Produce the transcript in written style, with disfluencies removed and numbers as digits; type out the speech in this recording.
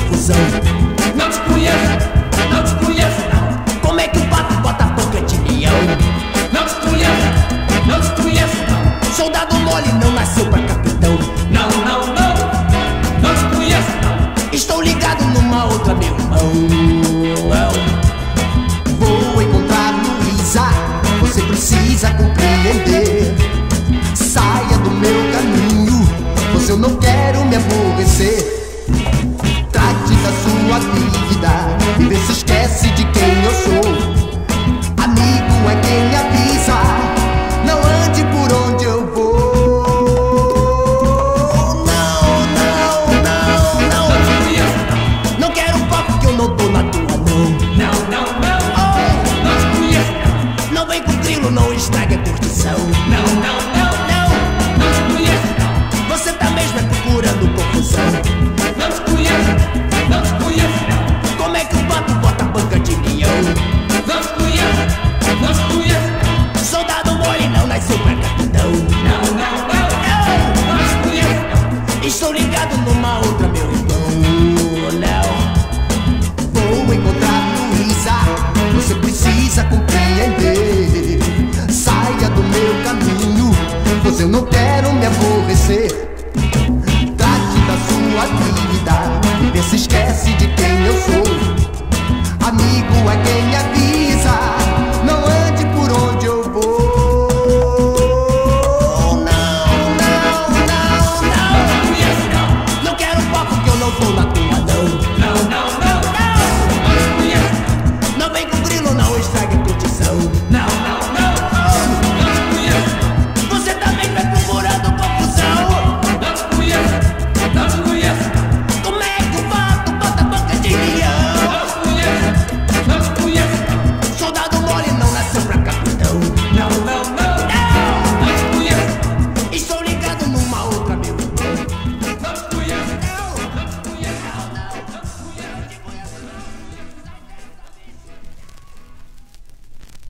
confusão. Não te conheço não. Como é que o pato bota a boca de leão? Não te conheço não. Soldado mole não nasceu pra capitão. Não te conheço não. Estou ligado numa outra, meu irmão. Vou encontrar Luísa, você precisa compreender.